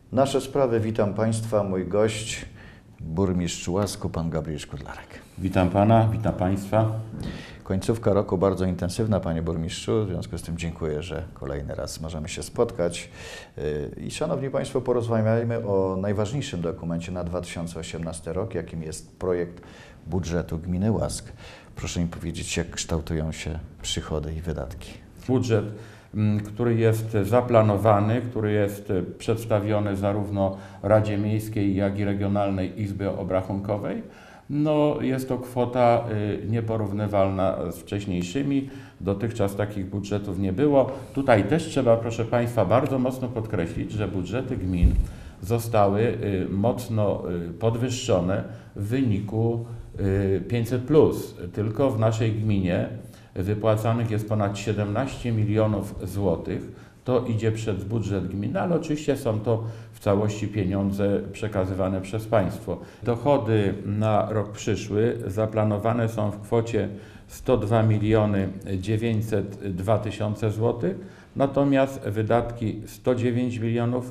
Nasze sprawy, witam Państwa, mój gość, burmistrz Łasku, pan Gabriel Szkudlarek. Witam Pana, witam Państwa. Końcówka roku bardzo intensywna, Panie Burmistrzu, w związku z tym dziękuję, że kolejny raz możemy się spotkać. I Szanowni Państwo, porozmawiajmy o najważniejszym dokumencie na 2018 rok, jakim jest projekt budżetu gminy Łask. Proszę mi powiedzieć, jak kształtują się przychody i wydatki. Budżet, który jest zaplanowany, który jest przedstawiony zarówno Radzie Miejskiej, jak i Regionalnej Izbie Obrachunkowej, jest to kwota nieporównywalna z wcześniejszymi. Dotychczas takich budżetów nie było. Tutaj też trzeba, proszę Państwa, bardzo mocno podkreślić, że budżety gmin zostały mocno podwyższone w wyniku 500+. Tylko w naszej gminie wypłacanych jest ponad 17 milionów złotych. To idzie przez budżet gminy, ale oczywiście są to w całości pieniądze przekazywane przez państwo. Dochody na rok przyszły zaplanowane są w kwocie 102 902 tysiące złotych, natomiast wydatki 109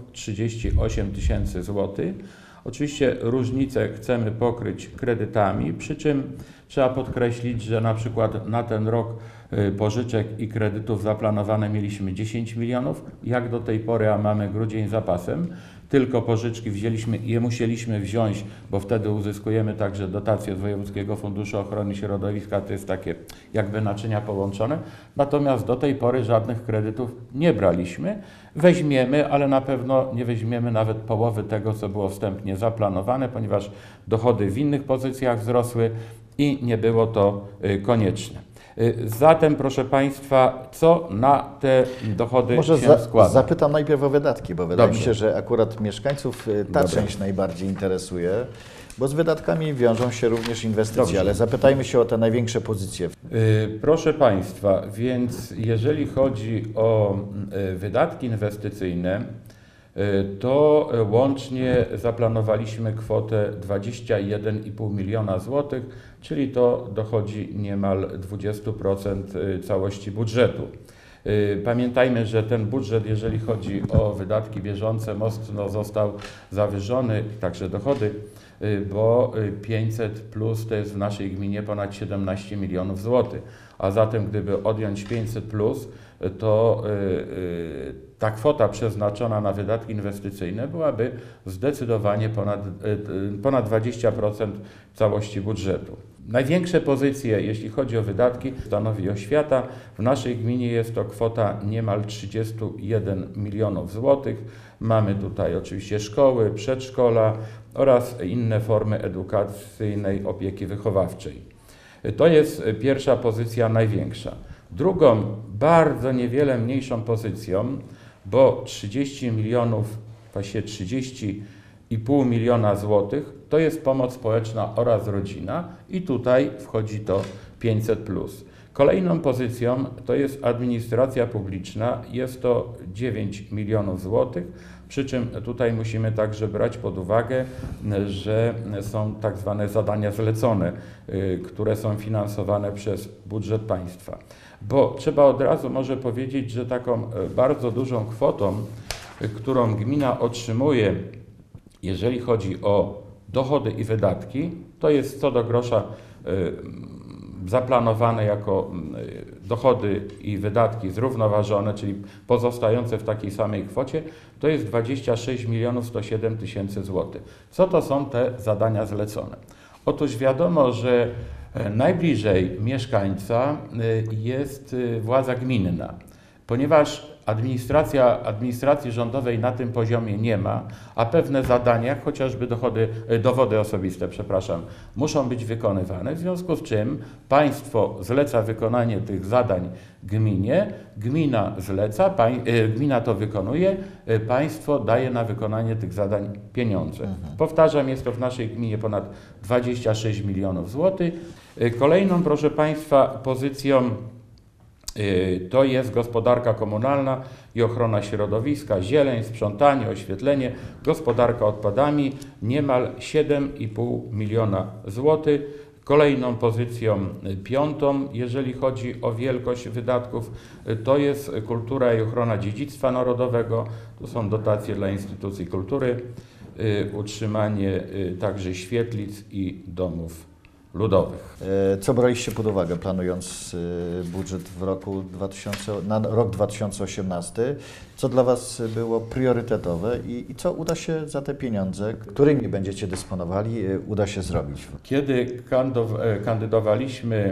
038 tysięcy złotych. Oczywiście różnicę chcemy pokryć kredytami, przy czym trzeba podkreślić, że na przykład na ten rok pożyczek i kredytów zaplanowane mieliśmy 10 milionów, jak do tej pory, a mamy grudzień zapasem. Tylko pożyczki wzięliśmy i je musieliśmy wziąć, bo wtedy uzyskujemy także dotacje z Wojewódzkiego Funduszu Ochrony Środowiska, to jest takie jakby naczynia połączone. Natomiast do tej pory żadnych kredytów nie braliśmy. Weźmiemy, ale na pewno nie weźmiemy nawet połowy tego, co było wstępnie zaplanowane, ponieważ dochody w innych pozycjach wzrosły i nie było to konieczne. Zatem, proszę Państwa, co na te dochody się składa? Może zapytam najpierw o wydatki, bo wydaje mi się, że akurat mieszkańców ta część najbardziej interesuje, bo z wydatkami wiążą się również inwestycje, ale zapytajmy się o te największe pozycje. Proszę Państwa, więc jeżeli chodzi o wydatki inwestycyjne, to łącznie zaplanowaliśmy kwotę 21,5 miliona złotych, czyli to dochodzi niemal 20% całości budżetu. Pamiętajmy, że ten budżet, jeżeli chodzi o wydatki bieżące, mocno został zawyżony, także dochody, bo 500+ to jest w naszej gminie ponad 17 milionów złotych. A zatem gdyby odjąć 500+, to ta kwota przeznaczona na wydatki inwestycyjne byłaby zdecydowanie ponad 20% całości budżetu. Największe pozycje, jeśli chodzi o wydatki, stanowi oświata. W naszej gminie jest to kwota niemal 31 milionów złotych. Mamy tutaj oczywiście szkoły, przedszkola oraz inne formy edukacyjnej opieki wychowawczej. To jest pierwsza pozycja największa. Drugą, bardzo niewiele mniejszą pozycją, bo 30 milionów, właściwie 30,5 miliona złotych, to jest pomoc społeczna oraz rodzina i tutaj wchodzi to 500+. Kolejną pozycją to jest administracja publiczna, jest to 9 milionów złotych, przy czym tutaj musimy także brać pod uwagę, że są tak zwane zadania zlecone, które są finansowane przez budżet państwa. Bo trzeba od razu może powiedzieć, że taką bardzo dużą kwotą, którą gmina otrzymuje, jeżeli chodzi o dochody i wydatki, to jest co do grosza zaplanowane jako dochody i wydatki zrównoważone, czyli pozostające w takiej samej kwocie, to jest 26 107 tysięcy złotych. Co to są te zadania zlecone? Otóż wiadomo, że najbliżej mieszkańca jest władza gminna, ponieważ administracji rządowej na tym poziomie nie ma, a pewne zadania, chociażby dowody osobiste, muszą być wykonywane, w związku z czym państwo zleca wykonanie tych zadań gminie, gmina zleca, gmina to wykonuje, państwo daje na wykonanie tych zadań pieniądze. Powtarzam, jest to w naszej gminie ponad 26 milionów złotych. Kolejną, proszę Państwa, pozycją to jest gospodarka komunalna i ochrona środowiska, zieleń, sprzątanie, oświetlenie, gospodarka odpadami, niemal 7,5 miliona złotych. Kolejną pozycją piątą, jeżeli chodzi o wielkość wydatków, to jest kultura i ochrona dziedzictwa narodowego. To są dotacje dla instytucji kultury, utrzymanie także świetlic i domów ludowych. Co braliście pod uwagę, planując budżet na rok 2018? Co dla Was było priorytetowe i co uda się za te pieniądze, którymi będziecie dysponowali, uda się zrobić? Kiedy kandydowaliśmy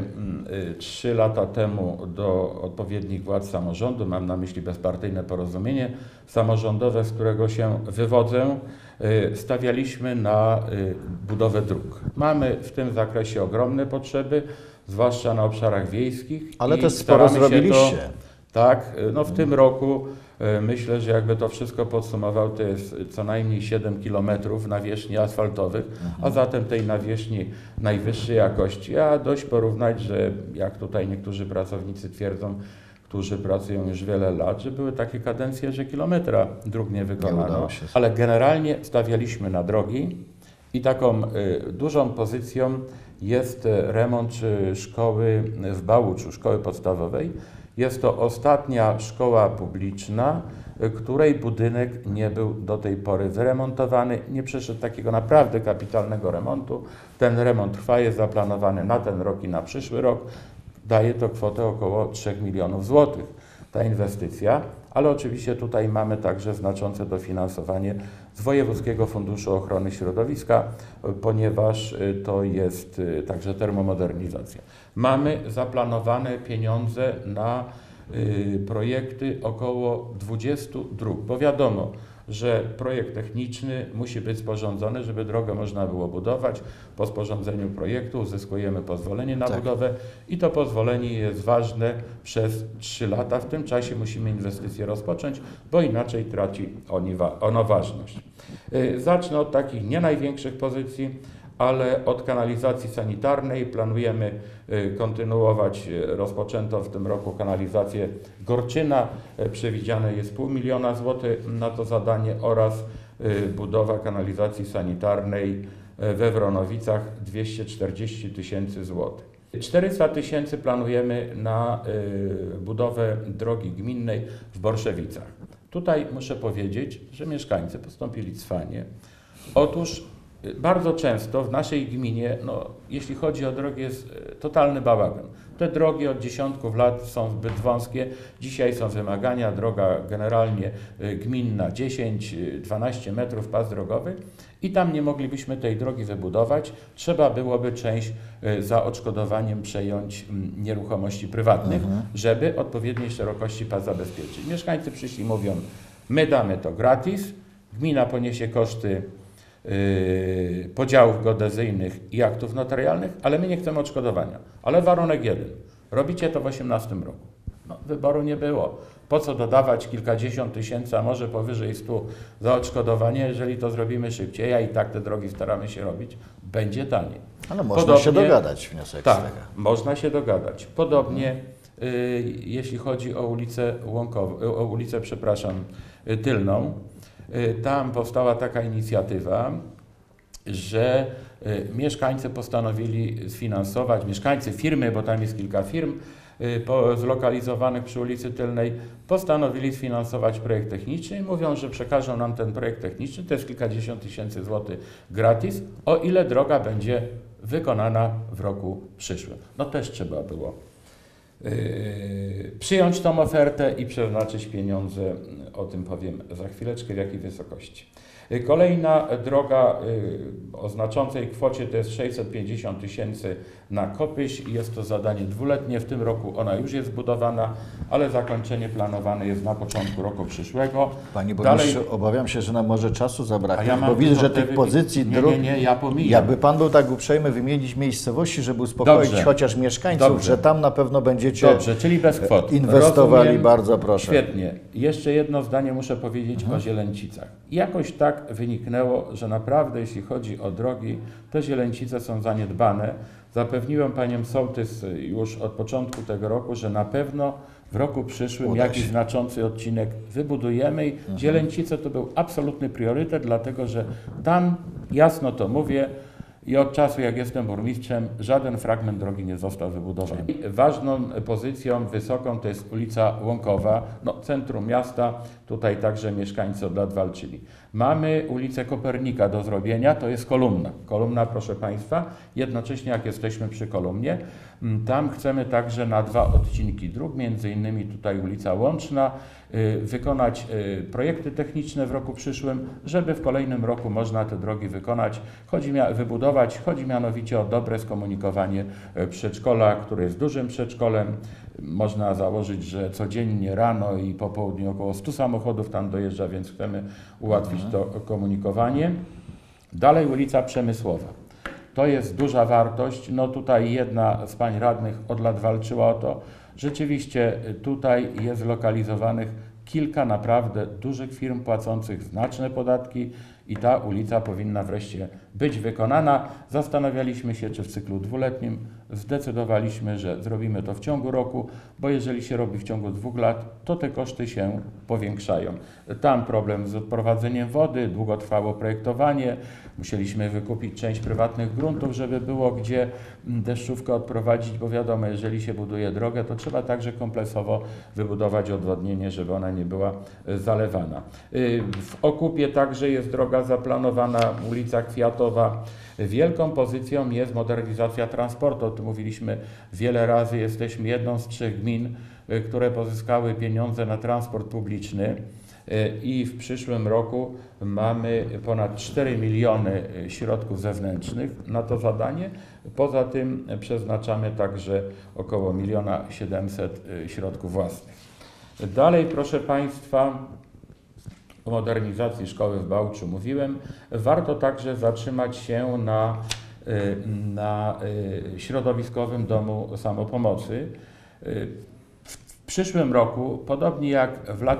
3 lata temu do odpowiednich władz samorządu, mam na myśli bezpartyjne porozumienie samorządowe, z którego się wywodzę, stawialiśmy na budowę dróg. Mamy w tym zakresie ogromne potrzeby, zwłaszcza na obszarach wiejskich. Ale też sporo zrobiliście. Tak, no w tym roku myślę, że jakby to wszystko podsumował, to jest co najmniej 7 km nawierzchni asfaltowych, a zatem tej nawierzchni najwyższej jakości, a dość porównać, że jak tutaj niektórzy pracownicy twierdzą, którzy pracują już wiele lat, że były takie kadencje, że kilometra dróg nie wykonano, ale generalnie stawialiśmy na drogi i taką dużą pozycją jest remont szkoły w Bałuczu, szkoły podstawowej. Jest to ostatnia szkoła publiczna, której budynek nie był do tej pory wyremontowany, nie przeszedł takiego naprawdę kapitalnego remontu. Ten remont trwa, jest zaplanowany na ten rok i na przyszły rok. Daje to kwotę około 3 milionów złotych, ta inwestycja, ale oczywiście tutaj mamy także znaczące dofinansowanie z Wojewódzkiego Funduszu Ochrony Środowiska, ponieważ to jest także termomodernizacja. Mamy zaplanowane pieniądze na projekty około 20 dróg, bo wiadomo, że projekt techniczny musi być sporządzony, żeby drogę można było budować. Po sporządzeniu projektu uzyskujemy pozwolenie na budowę i to pozwolenie jest ważne przez 3 lata. W tym czasie musimy inwestycje rozpocząć, bo inaczej traci ono ważność. Zacznę od takich nie największych pozycji, ale od kanalizacji sanitarnej planujemy kontynuować rozpoczętą w tym roku kanalizację Gorczyna. Przewidziane jest 500 000 złotych na to zadanie oraz budowa kanalizacji sanitarnej we Wronowicach 240 000 złotych. 400 000 planujemy na budowę drogi gminnej w Borszewicach. Tutaj muszę powiedzieć, że mieszkańcy postąpili cwanie. Otóż bardzo często w naszej gminie, jeśli chodzi o drogi, jest totalny bałagan. Te drogi od dziesiątków lat są zbyt wąskie. Dzisiaj są wymagania, droga generalnie gminna 10-12 metrów pas drogowy i tam nie moglibyśmy tej drogi wybudować. Trzeba byłoby część za odszkodowaniem przejąć nieruchomości prywatnych, żeby odpowiedniej szerokości pas zabezpieczyć. Mieszkańcy przyszli, mówią, my damy to gratis, gmina poniesie koszty podziałów geodezyjnych i aktów notarialnych, ale my nie chcemy odszkodowania. Ale warunek jeden. Robicie to w 2018 roku. Wyboru nie było. Po co dodawać kilkadziesiąt tysięcy, a może powyżej 100 za odszkodowanie, jeżeli to zrobimy szybciej, a i tak te drogi staramy się robić, będzie taniej. Ale można się dogadać, wniosek tak, z tego. można się dogadać. Podobnie jeśli chodzi o ulicę Tylną, tam powstała taka inicjatywa, że mieszkańcy postanowili sfinansować, firmy, bo tam jest kilka firm zlokalizowanych przy ulicy Tylnej, postanowili sfinansować projekt techniczny i mówią, że przekażą nam ten projekt techniczny, to jest kilkadziesiąt tysięcy złotych gratis, o ile droga będzie wykonana w roku przyszłym. Też trzeba było przyjąć tą ofertę i przeznaczyć pieniądze, o tym powiem za chwileczkę, w jakiej wysokości. Kolejna droga o znaczącej kwocie to jest 650 000 na Kopyś. Jest to zadanie dwuletnie. W tym roku ona już jest zbudowana, ale zakończenie planowane jest na początku roku przyszłego. Panie burmistrzu, obawiam się, że nam może czasu zabraknąć, bo widzę, że tych pozycji dróg... ja pomijam. Jakby Pan był tak uprzejmy wymienić miejscowości, żeby uspokoić chociaż mieszkańców, że tam na pewno będziecie czyli bez kwot. Inwestowali. Rozumiem. Bardzo proszę. Świetnie. Jeszcze jedno zdanie muszę powiedzieć o Zieleńcicach. Jakoś tak wyniknęło, że naprawdę jeśli chodzi o drogi, te Zieleńcice są zaniedbane. Zapewniłem panią sołtys już od początku tego roku, że na pewno w roku przyszłym jakiś znaczący odcinek wybudujemy i Zieleńcice to był absolutny priorytet, dlatego że tam, jasno to mówię, i od czasu, jak jestem burmistrzem, żaden fragment drogi nie został wybudowany. Ważną pozycją wysoką to jest ulica Łąkowa, centrum miasta, tutaj także mieszkańcy od lat walczyli. Mamy ulicę Kopernika do zrobienia, to jest kolumna. Kolumna, proszę Państwa, jednocześnie jak jesteśmy przy kolumnie, tam chcemy także na 2 odcinki dróg, między innymi tutaj ulica Łączna, wykonać projekty techniczne w roku przyszłym, żeby w kolejnym roku można te drogi wykonać, wybudować. Chodzi mianowicie o dobre skomunikowanie przedszkola, które jest dużym przedszkolem. Można założyć, że codziennie rano i po południu około 100 samochodów tam dojeżdża, więc chcemy ułatwić to komunikowanie. Dalej ulica Przemysłowa. To jest duża wartość. Tutaj jedna z pań radnych od lat walczyła o to. Rzeczywiście tutaj jest zlokalizowanych kilka naprawdę dużych firm płacących znaczne podatki i ta ulica powinna wreszcie być wykonana. Zastanawialiśmy się, czy w cyklu 2-letnim. Zdecydowaliśmy, że zrobimy to w ciągu roku, bo jeżeli się robi w ciągu 2 lat, to te koszty się powiększają. Tam problem z odprowadzeniem wody, długotrwało projektowanie, musieliśmy wykupić część prywatnych gruntów, żeby było gdzie deszczówkę odprowadzić, bo wiadomo, jeżeli się buduje drogę, to trzeba także kompleksowo wybudować odwodnienie, żeby ona nie była zalewana. W Okupie także jest droga zaplanowana, ulica Kwiatowa. Wielką pozycją jest modernizacja transportu. O tym mówiliśmy wiele razy. Jesteśmy jedną z 3 gmin, które pozyskały pieniądze na transport publiczny i w przyszłym roku mamy ponad 4 miliony środków zewnętrznych na to zadanie. Poza tym przeznaczamy także około 1 700 000 środków własnych. Dalej, proszę Państwa, o modernizacji szkoły w Bałczu mówiłem. Warto także zatrzymać się na środowiskowym domu samopomocy. W przyszłym roku, podobnie jak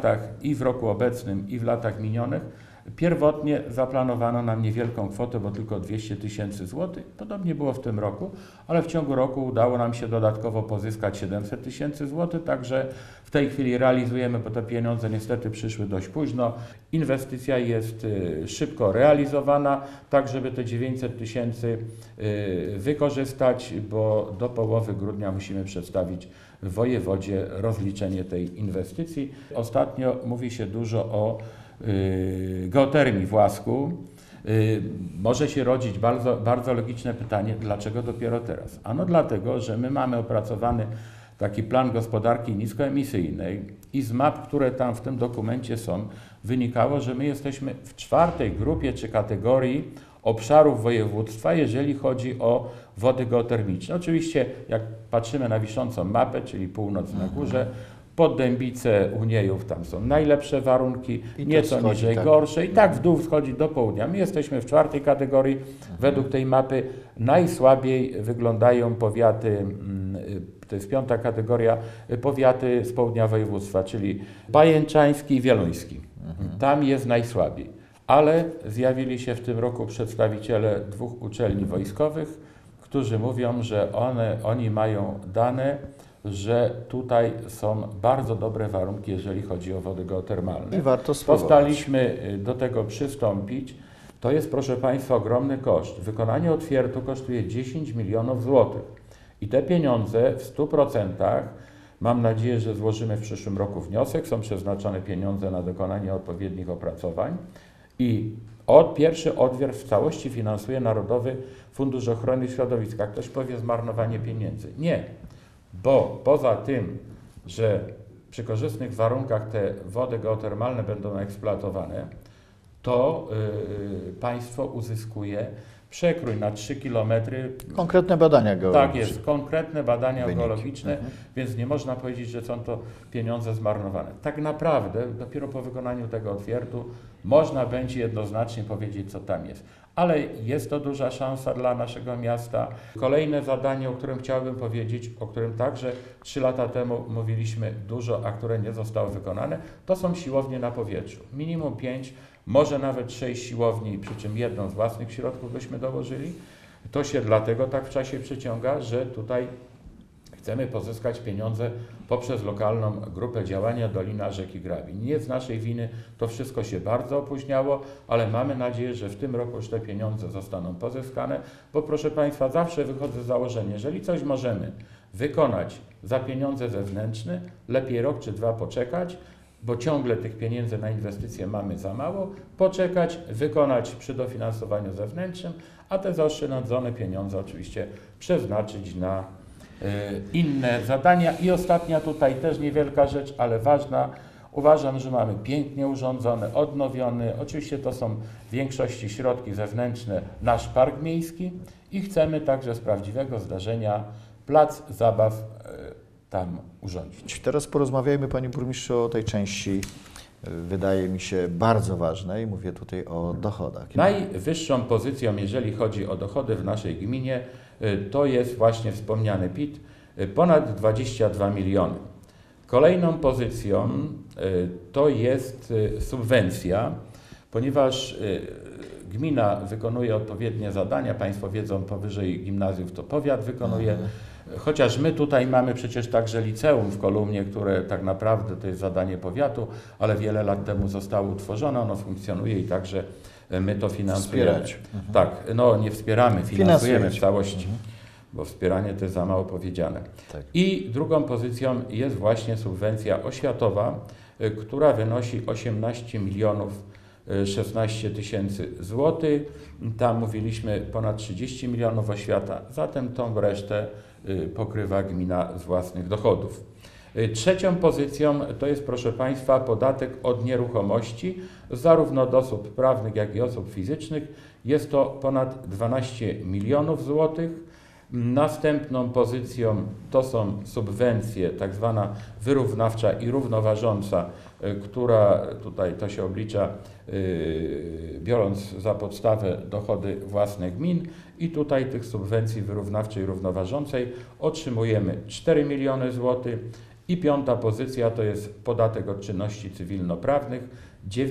w roku obecnym i w latach minionych, pierwotnie zaplanowano nam niewielką kwotę, bo tylko 200 000 złotych. Podobnie było w tym roku, ale w ciągu roku udało nam się dodatkowo pozyskać 700 000 złotych, także w tej chwili realizujemy, bo te pieniądze niestety przyszły dość późno. Inwestycja jest szybko realizowana, tak żeby te 900 000 wykorzystać, bo do połowy grudnia musimy przedstawić w wojewodzie rozliczenie tej inwestycji. Ostatnio mówi się dużo o geotermii w Łasku. Może się rodzić bardzo logiczne pytanie, dlaczego dopiero teraz? Ano dlatego, że my mamy opracowany taki plan gospodarki niskoemisyjnej i z map, które tam w tym dokumencie są, wynikało, że my jesteśmy w 4. grupie czy kategorii obszarów województwa, jeżeli chodzi o wody geotermiczne. Oczywiście jak patrzymy na wiszącą mapę, czyli północ na górze, Poddębice u Niejów, tam są najlepsze warunki, nieco niżej gorsze i tak w dół wschodzi do południa. My jesteśmy w 4. kategorii. Według tej mapy najsłabiej wyglądają powiaty, to jest 5. kategoria, powiaty z południa województwa, czyli pajęczański i wieluński. Tam jest najsłabiej. Ale zjawili się w tym roku przedstawiciele 2 uczelni wojskowych, którzy mówią, że oni mają dane, że tutaj są bardzo dobre warunki, jeżeli chodzi o wody geotermalne. I warto spróbować. Postaliśmy do tego przystąpić. To jest, proszę Państwa, ogromny koszt. Wykonanie otwiertu kosztuje 10 milionów złotych. I te pieniądze w 100%, mam nadzieję, że złożymy w przyszłym roku wniosek, są przeznaczone pieniądze na dokonanie odpowiednich opracowań i pierwszy odwier w całości finansuje Narodowy Fundusz Ochrony Środowiska. Ktoś powie zmarnowanie pieniędzy. Nie. Bo poza tym, że przy korzystnych warunkach te wody geotermalne będą eksploatowane, to państwo uzyskuje przekrój na 3 km. Konkretne badania geologiczne. Tak jest, konkretne badania geologiczne, więc nie można powiedzieć, że są to pieniądze zmarnowane. Tak naprawdę dopiero po wykonaniu tego otwiertu można będzie jednoznacznie powiedzieć, co tam jest. Ale jest to duża szansa dla naszego miasta. Kolejne zadanie, o którym chciałbym powiedzieć, o którym także 3 lata temu mówiliśmy dużo, a które nie zostało wykonane, to są siłownie na powietrzu. Minimum 5, może nawet 6 siłowni, przy czym jedną z własnych środków byśmy dołożyli. To się dlatego tak w czasie przyciąga, że tutaj Chcemy pozyskać pieniądze poprzez lokalną grupę działania Dolina Rzeki Grabin. Nie z naszej winy, to wszystko się bardzo opóźniało, ale mamy nadzieję, że w tym roku już te pieniądze zostaną pozyskane, bo proszę Państwa, zawsze wychodzę z założenia, jeżeli coś możemy wykonać za pieniądze zewnętrzne, lepiej rok czy dwa poczekać, bo ciągle tych pieniędzy na inwestycje mamy za mało, poczekać, wykonać przy dofinansowaniu zewnętrznym, a te zaoszczędzone pieniądze oczywiście przeznaczyć na inne zadania. I ostatnia tutaj też niewielka rzecz, ale ważna. Uważam, że mamy pięknie urządzony, odnowiony, oczywiście to są w większości środki zewnętrzne, nasz park miejski i chcemy także z prawdziwego zdarzenia plac zabaw tam urządzić. Teraz porozmawiajmy, Panie Burmistrzu, o tej części, wydaje mi się, bardzo ważnej. Mówię tutaj o dochodach. Najwyższą pozycją, jeżeli chodzi o dochody w naszej gminie, to jest właśnie wspomniany PIT, ponad 22 miliony. Kolejną pozycją to jest subwencja, ponieważ gmina wykonuje odpowiednie zadania, Państwo wiedzą, powyżej gimnazjów to powiat wykonuje, chociaż my tutaj mamy przecież także liceum w Kolumnie, które tak naprawdę to jest zadanie powiatu, ale wiele lat temu zostało utworzone, ono funkcjonuje i także my to finansujemy. Wspierać. Tak, no nie wspieramy, finansujemy w całości, bo wspieranie to jest za mało powiedziane. Tak. I drugą pozycją jest właśnie subwencja oświatowa, która wynosi 18 milionów 16 tysięcy złotych. Tam mówiliśmy ponad 30 milionów oświata, zatem tą resztę pokrywa gmina z własnych dochodów. Trzecią pozycją to jest, proszę Państwa, podatek od nieruchomości, zarówno od osób prawnych, jak i osób fizycznych. Jest to ponad 12 milionów złotych. Następną pozycją to są subwencje, tak zwana wyrównawcza i równoważąca, która tutaj to się oblicza biorąc za podstawę dochody własne gmin i tutaj tych subwencji wyrównawczej i równoważącej otrzymujemy 4 miliony złotych i piąta pozycja to jest podatek od czynności cywilnoprawnych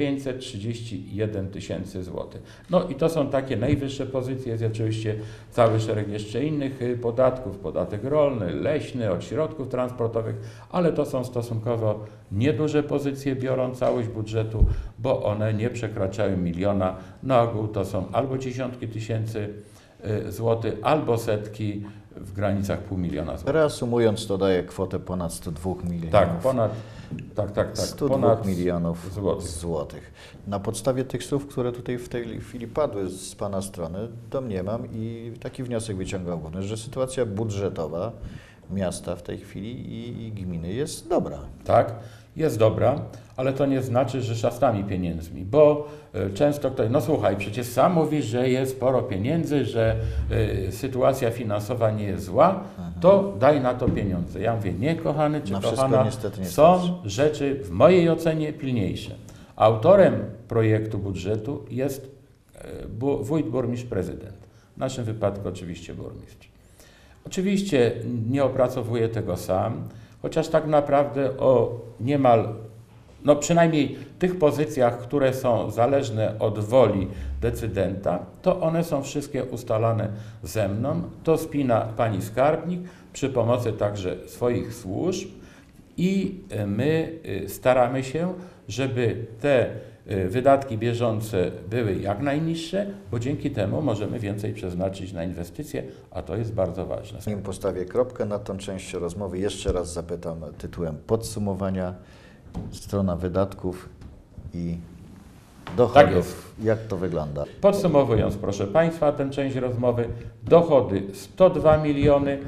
931 tysięcy złotych. No i to są takie najwyższe pozycje, jest oczywiście cały szereg jeszcze innych podatków, podatek rolny, leśny, od środków transportowych, ale to są stosunkowo nieduże pozycje, biorąc całość budżetu, bo one nie przekraczają miliona, na ogół to są albo dziesiątki tysięcy złotych, albo setki w granicach $500 000 złotych. Reasumując, to daje kwotę ponad 102 milionów. Tak, ponad 102 ponad milionów złotych. złotych. Na podstawie tych słów, które tutaj w tej chwili padły z Pana strony, domniemam i taki wniosek wyciągam główny, że sytuacja budżetowa miasta w tej chwili i gminy jest dobra. Tak, jest dobra, ale to nie znaczy, że szastami pieniędzmi, bo często ktoś, no słuchaj, przecież sam mówisz, że jest sporo pieniędzy, że sytuacja finansowa nie jest zła, to daj na to pieniądze. Ja mówię, nie kochany czy Na wszystko kochana, niestety nie są starczy. rzeczy w mojej ocenie pilniejsze. Autorem projektu budżetu jest wójt, burmistrz, prezydent. W naszym wypadku oczywiście burmistrz. Oczywiście nie opracowuję tego sam, chociaż tak naprawdę o niemal, no przynajmniej tych pozycjach, które są zależne od woli decydenta, to one są wszystkie ustalane ze mną. To spina pani skarbnik przy pomocy także swoich służb i my staramy się, żeby te wydatki bieżące były jak najniższe, bo dzięki temu możemy więcej przeznaczyć na inwestycje, a to jest bardzo ważne. Zanim postawię kropkę na tą część rozmowy, jeszcze raz zapytam tytułem podsumowania. Strona wydatków i dochodów. Tak jest. Jak to wygląda? Podsumowując, proszę Państwa, tę część rozmowy, dochody 102 miliony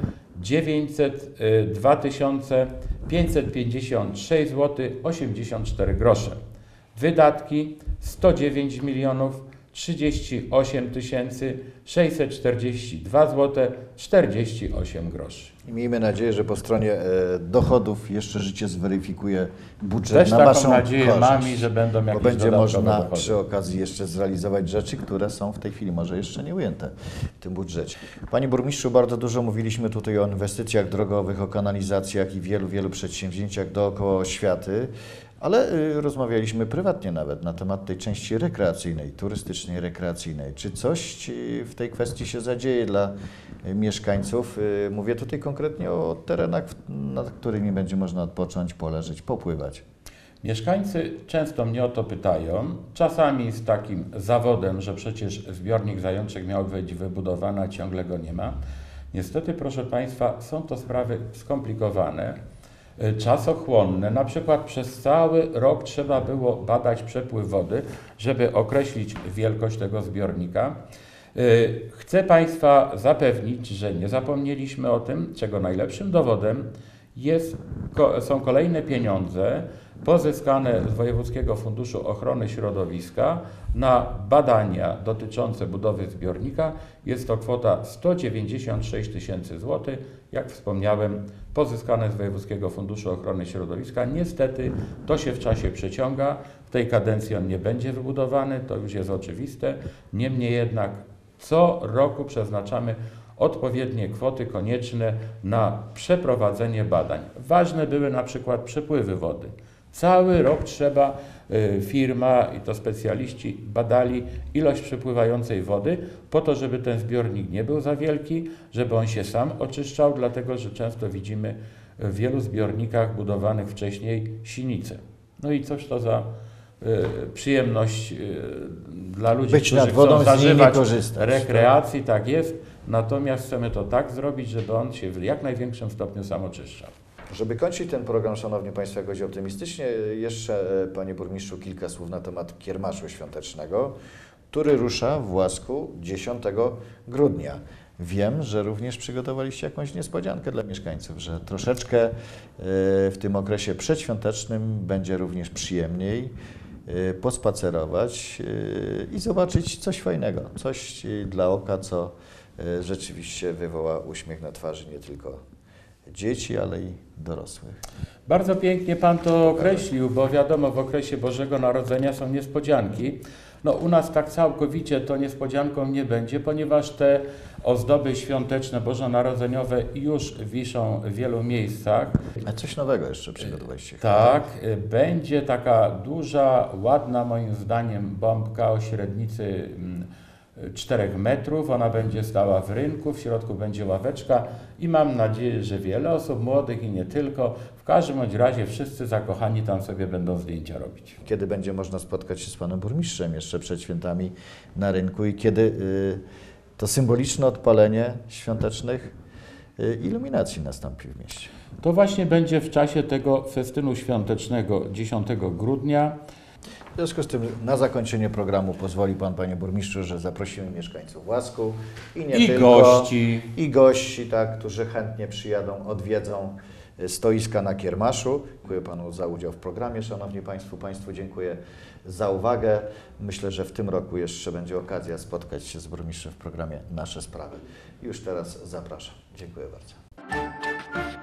902 556 zł 84 grosze. Wydatki 109 milionów 38 642 zł 48 groszy. I miejmy nadzieję, że po stronie dochodów jeszcze życie zweryfikuje budżet Też na taką Waszą nadzieję korzyść, mam i że będą bo jakieś będzie dodatkowe można dochody. przy okazji jeszcze zrealizować rzeczy, które są w tej chwili może jeszcze nie ujęte w tym budżecie. Panie Burmistrzu, bardzo dużo mówiliśmy tutaj o inwestycjach drogowych, o kanalizacjach i wielu przedsięwzięciach dookoła oświaty, Ale rozmawialiśmy prywatnie nawet na temat tej części rekreacyjnej, turystycznej, rekreacyjnej. Czy coś w tej kwestii się zadzieje dla mieszkańców? Mówię tutaj konkretnie o terenach, nad którymi będzie można odpocząć, poleżeć, popływać. Mieszkańcy często mnie o to pytają, czasami z takim zawodem, że przecież zbiornik Zajączek miał być wybudowany, a ciągle go nie ma. Niestety, proszę Państwa, są to sprawy skomplikowane, czasochłonne. Na przykład przez cały rok trzeba było badać przepływ wody, żeby określić wielkość tego zbiornika. Chcę Państwa zapewnić, że nie zapomnieliśmy o tym, czego najlepszym dowodem są kolejne pieniądze pozyskane z Wojewódzkiego Funduszu Ochrony Środowiska na badania dotyczące budowy zbiornika. Jest to kwota 196 tysięcy złotych, jak wspomniałem, pozyskane z Wojewódzkiego Funduszu Ochrony Środowiska. Niestety to się w czasie przeciąga, w tej kadencji on nie będzie wybudowany, to już jest oczywiste. Niemniej jednak co roku przeznaczamy odpowiednie kwoty konieczne na przeprowadzenie badań. Ważne były na przykład przepływy wody. Cały rok firma i to specjaliści badali ilość przepływającej wody po to, żeby ten zbiornik nie był za wielki, żeby on się sam oczyszczał, dlatego że często widzimy w wielu zbiornikach budowanych wcześniej sinice. No i coś to za przyjemność dla ludzi, Być którzy nad wodą, chcą z niej nie zażywać korzystać. rekreacji, tak jest. Natomiast chcemy to tak zrobić, żeby on się w jak największym stopniu sam oczyszczał. Żeby kończyć ten program, Szanowni Państwo, jakoś optymistycznie, jeszcze, Panie Burmistrzu, kilka słów na temat kiermaszu świątecznego, który rusza w Łasku 10 grudnia. Wiem, że również przygotowaliście jakąś niespodziankę dla mieszkańców, że troszeczkę w tym okresie przedświątecznym będzie również przyjemniej pospacerować i zobaczyć coś fajnego, coś dla oka, co rzeczywiście wywoła uśmiech na twarzy nie tylko dzieci, ale i dorosłych. Bardzo pięknie Pan to określił, bo wiadomo, w okresie Bożego Narodzenia są niespodzianki. No u nas tak całkowicie to niespodzianką nie będzie, ponieważ te ozdoby świąteczne, bożonarodzeniowe już wiszą w wielu miejscach. A coś nowego jeszcze przygotowaliście? Tak, będzie taka duża, ładna moim zdaniem bombka o średnicy 4 metrów. Ona będzie stała w rynku, w środku będzie ławeczka i mam nadzieję, że wiele osób młodych i nie tylko, w każdym bądź razie wszyscy zakochani tam sobie będą zdjęcia robić. Kiedy będzie można spotkać się z Panem Burmistrzem jeszcze przed świętami na rynku i kiedy to symboliczne odpalenie świątecznych iluminacji nastąpi w mieście? To właśnie będzie w czasie tego festynu świątecznego 10 grudnia. W związku z tym na zakończenie programu pozwoli Pan, Panie Burmistrzu, że zaprosimy mieszkańców Łasku i nie tylko. I gości, tak, którzy chętnie przyjadą, odwiedzą stoiska na kiermaszu. Dziękuję Panu za udział w programie, Szanowni Państwo. Państwu dziękuję za uwagę. Myślę, że w tym roku jeszcze będzie okazja spotkać się z burmistrzem w programie Nasze Sprawy. Już teraz zapraszam. Dziękuję bardzo.